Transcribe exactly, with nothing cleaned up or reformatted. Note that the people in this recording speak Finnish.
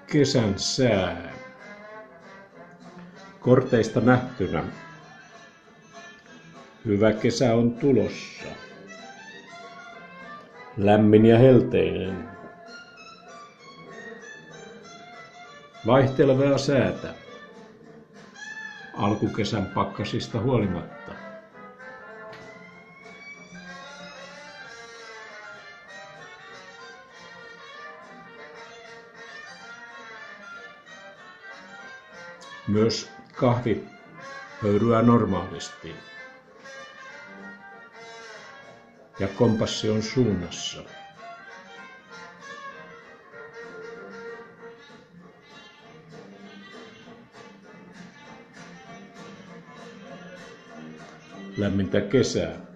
Kesän sää. Korteista nähtynä. Hyvä kesä on tulossa. Lämmin ja helteinen. Vaihtelevaa säätä. Alkukesän pakkasista huolimatta. Myös kahvi höyryää normaalisti. Ja kompassi on suunnassa. Lämmintä kesää.